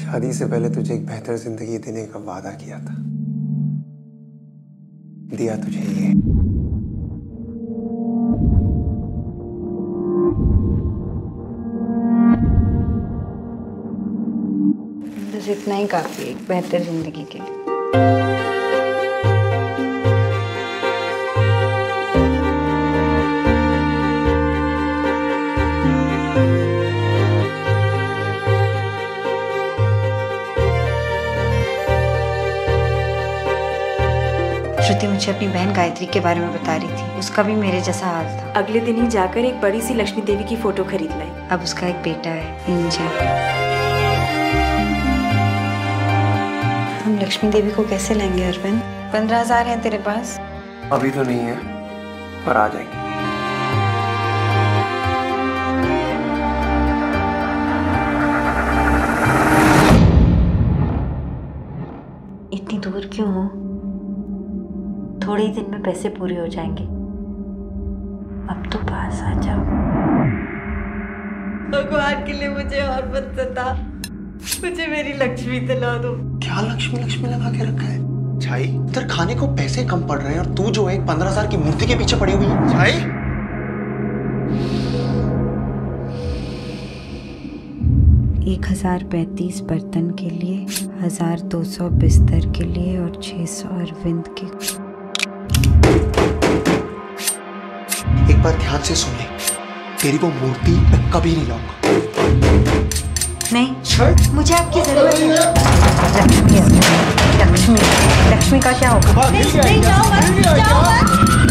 शादी से पहले तुझे एक बेहतर जिंदगी देने का वादा किया था, दिया तुझे ये। बस इतना ही काफी है एक बेहतर जिंदगी के लिए। श्रुति मुझे अपनी बहन गायत्री के बारे में बता रही थी, उसका भी मेरे जैसा हाल था। अगले दिन ही जाकर एक बड़ी सी लक्ष्मी देवी की फोटो खरीद लाई। अब उसका एक बेटा है, इंजन। हम लक्ष्मी देवी को कैसे लाएंगे अरविंद? 15,000 है तेरे पास? अभी तो नहीं है, पर आ जाएंगे। इतनी दूर क्यों हो? थोड़े ही दिन में पैसे पूरे हो जाएंगे। अब तो पास आ जाओ। भगवान के लिए मुझे और मत सता। मुझे मेरी लक्ष्मी दिला दो। क्या लक्ष्मी लक्ष्मी लगा के रखा है? छाई, इधर खाने को पैसे कम पड़ रहे हैं और तू जो है 15,000 की मूर्ति के पीछे पड़ी हुई है। छाई, 1035 बर्तन के लिए, 1200 बिस्तर के लिए और 600 अरविंद के। एक बार ध्यान से सुन ले, तेरी वो मूर्ति मैं कभी नहीं लाऊंगा। नहीं, मुझे आपकी जरूरत है। लक्ष्मी, लक्ष्मी, लक्ष्मी का क्या होगा? नहीं, जाओ मत, जाओ मत।